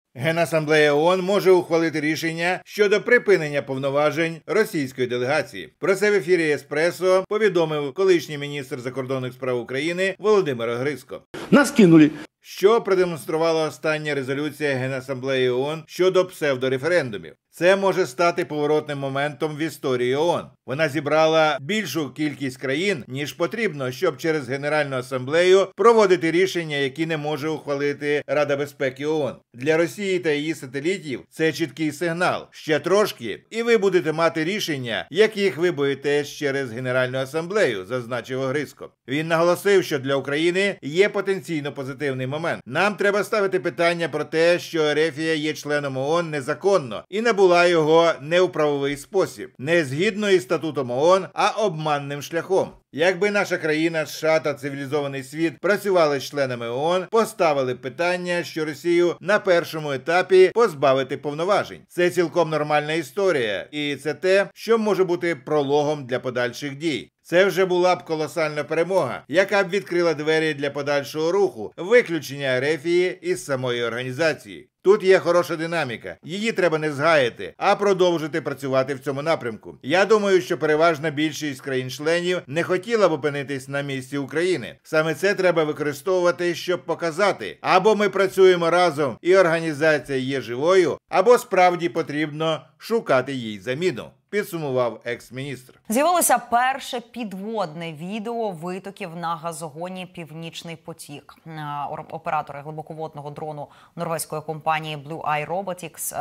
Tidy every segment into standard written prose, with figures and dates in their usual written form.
Генасамблея ООН може ухвалити рішення щодо припинення повноважень російської делегації. Про це в ефірі «Еспресо» повідомив колишній міністр закордонних справ України Володимир Грицько. Нас кинули. Що продемонструвала остання резолюція Генасамблеї ООН щодо псевдореферендумів? Це може стати поворотним моментом в історії ООН. Вона зібрала більшу кількість країн, ніж потрібно, щоб через Генеральну асамблею проводити рішення, які не може ухвалити Рада безпеки ООН. Для Росії та її сателітів це чіткий сигнал. Ще трошки, і ви будете мати рішення, яких ви боїтесь через Генеральну асамблею, зазначив Грицько. Він наголосив, що для України є потенційно позитивний момент. Нам треба ставити питання про те, що Ерефія є членом ООН незаконно і набула його не у правовий спосіб, не згідно із статутом ООН, а обманним шляхом. Якби наша країна, США та цивілізований світ працювали з членами ООН, поставили питання, що Росію на першому етапі позбавити повноважень. Це цілком нормальна історія, і це те, що може бути прологом для подальших дій. Це вже була б колосальна перемога, яка б відкрила двері для подальшого руху, виключення Ерефії із самої організації. Тут є хороша динаміка. Її треба не згаяти, а продовжити працювати в цьому напрямку. Я думаю, що переважна більшість країн-членів не хотіла б опинитись на місці України. Саме це треба використовувати, щоб показати. Або ми працюємо разом і організація є живою, або справді потрібно шукати їй заміну. Підсумував екс-міністр. З'явилося перше підводне відео витоків на газогоні «Північний потік». Оператори глибоководного дрону норвезької компанії Blue Eye Robotics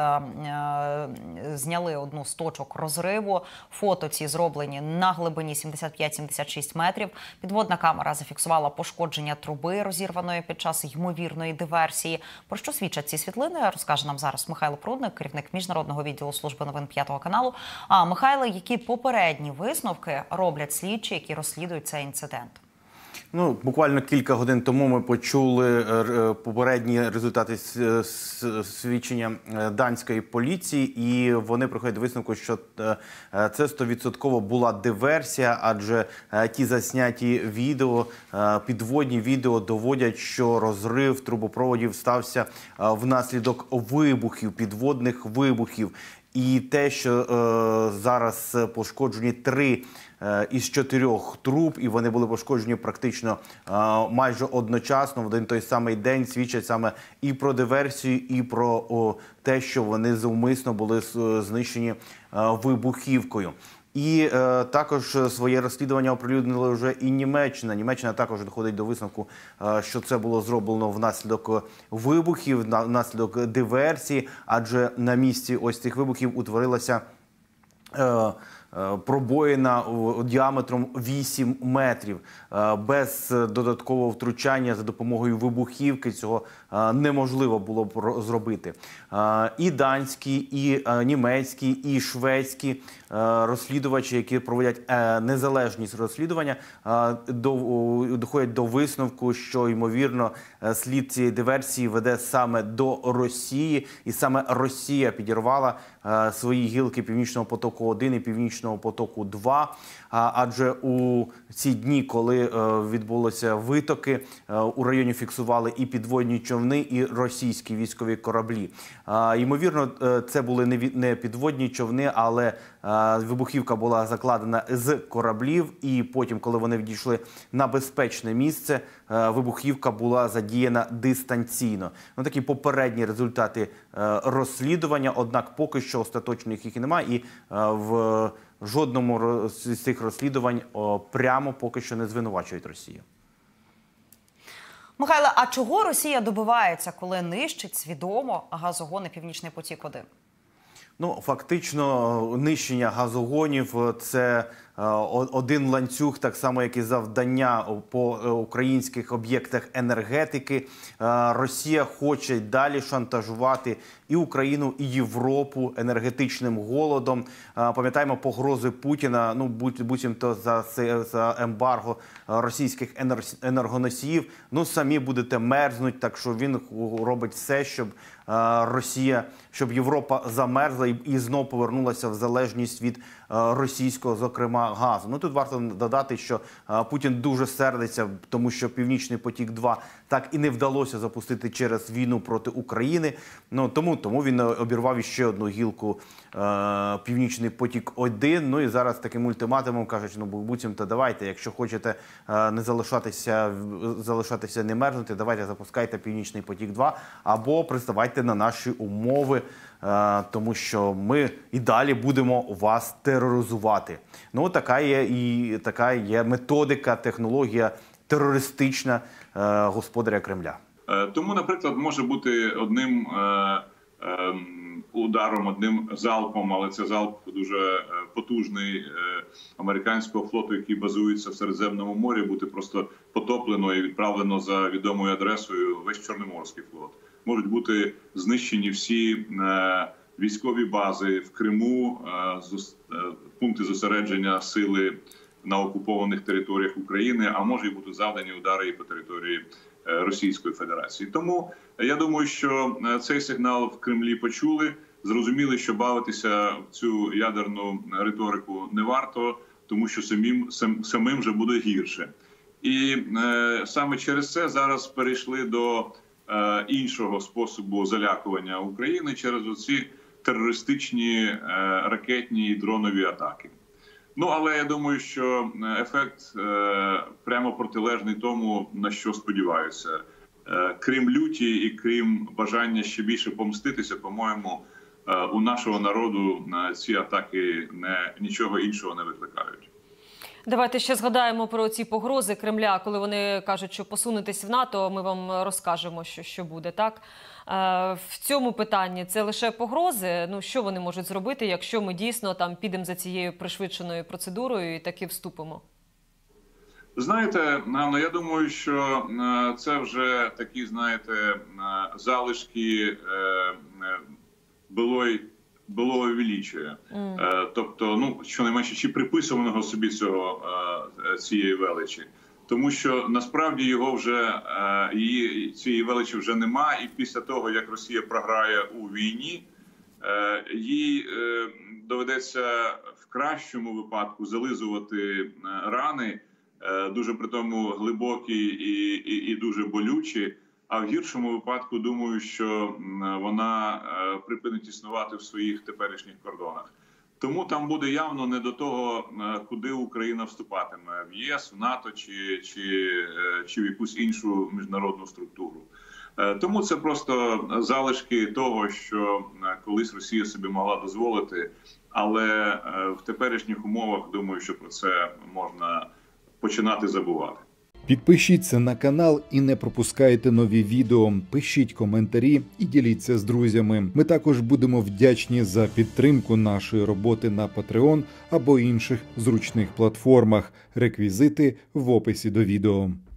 зняли одну з точок розриву. Фото ці зроблені на глибині 75-76 метрів. Підводна камера зафіксувала пошкодження труби, розірваної під час ймовірної диверсії. Про що свідчать ці світлини, розкаже нам зараз Михайло Прудник, керівник міжнародного відділу служби новин 5 каналу. Михайло, які попередні висновки роблять слідчі, які розслідують цей інцидент? Буквально кілька годин тому ми почули попередні результати свідчення данської поліції, і вони приходять до висновку, що це 100% була диверсія, адже ті засняті відео, підводні відео доводять, що розрив трубопроводів стався внаслідок вибухів, підводних вибухів. І те, що зараз пошкоджені 3 із 4 труб, і вони були пошкоджені практично майже одночасно, в один той самий день, свідчать саме і про диверсію, і про те, що вони зумисно були знищені вибухівкою. І також своє розслідування оприлюднила вже і Німеччина. Німеччина також доходить до висновку, що це було зроблено внаслідок вибухів, внаслідок диверсії, адже на місці ось цих вибухів утворилася пробоїна діаметром 8 метрів. Без додаткового втручання за допомогою вибухівки цього неможливо було б зробити. І данські, і німецькі, і шведські розслідувачі, які проводять незалежні розслідування, доходять до висновку, що, ймовірно, слід цієї диверсії веде саме до Росії, і саме Росія підірвала свої гілки Північного потоку-1 і Північного потоку-2, адже у ці дні, коли відбулися витоки, у районі фіксували і підводні човни, і російські військові кораблі. Ймовірно, це були не підводні човни, але вибухівка була закладена з кораблів, і потім, коли вони відійшли на безпечне місце, вибухівка була задіяна дистанційно. Такі попередні результати розслідування, однак поки що остаточних їх і немає, і в жодному з цих розслідувань прямо поки що не звинувачують Росію. Михайло, а чого Росія добивається, коли нищить свідомо газогони «Північний потік-1»? Фактично, нищення газогонів – це один ланцюг, так само, як і завдання по українських об'єктах енергетики. Росія хоче далі шантажувати і Україну, і Європу енергетичним голодом. Пам'ятаємо погрози Путіна, буцімто за ембарго російських енергоносіїв. Самі будете мерзнуть, так що він робить все, щоб щоб Європа замерзла і знов повернулася в залежність від російського, зокрема, газу. Тут варто додати, що Путін дуже сердиться, тому що «Північний потік-2» – так і не вдалося запустити через війну проти України. Ну, тому він обірвав іще одну гілку «Північний потік-1». Ну і зараз таким ультиматумом кажуть, ну буцімто давайте, якщо хочете не залишатися, не мерзнути, давайте запускайте «Північний потік-2» або приставайте на наші умови, тому що ми і далі будемо вас тероризувати. Ну, така є методика, технологія терористична господаря Кремля. Тому, наприклад, може бути одним ударом, одним залпом, але це залп дуже потужний американського флоту, який базується в Середземному морі, бути просто потоплено і відправлено за відомою адресою весь Чорноморський флот. Можуть бути знищені всі військові бази в Криму, пункти зосередження сили на окупованих територіях України, а може й бути завдані удари і по території Російської Федерації. Тому я думаю, що цей сигнал в Кремлі почули, зрозуміли, що бавитися в цю ядерну риторику не варто, тому що самим вже буде гірше. І саме через це зараз перейшли до іншого способу залякування України через оці терористичні ракетні і дронові атаки. Ну, але я думаю, що ефект прямо протилежний тому, на що сподіваюся. Крім люті і крім бажання ще більше помститися, по-моєму, у нашого народу ці атаки нічого іншого не викликають. Давайте ще згадаємо про ці погрози Кремля, коли вони кажуть, що посунетесь в НАТО, ми вам розкажемо, що буде, так? В цьому питанні це лише погрози? Ну, що вони можуть зробити, якщо ми дійсно там підемо за цією пришвидшеною процедурою і таки вступимо? Знаєте, Ганно, я думаю, що це вже такі, знаєте, залишки былого величия. Тобто, ну, щонайменше, чи приписуваного собі цієї величі. Тому що насправді цієї величі вже нема, і після того, як Росія програє у війні, їй доведеться в кращому випадку зализувати рани, дуже при тому глибокі і дуже болючі, а в гіршому випадку, думаю, що вона припинить існувати в своїх теперішніх кордонах. Тому там буде явно не до того, куди Україна вступатиме – в ЄС, в НАТО чи в якусь іншу міжнародну структуру. Тому це просто залишки того, що колись Росія собі могла дозволити, але в теперішніх умовах, думаю, що про це можна починати забувати. Підпишіться на канал і не пропускайте нові відео, пишіть коментарі і діліться з друзями. Ми також будемо вдячні за підтримку нашої роботи на Patreon або інших зручних платформах. Реквізити в описі до відео.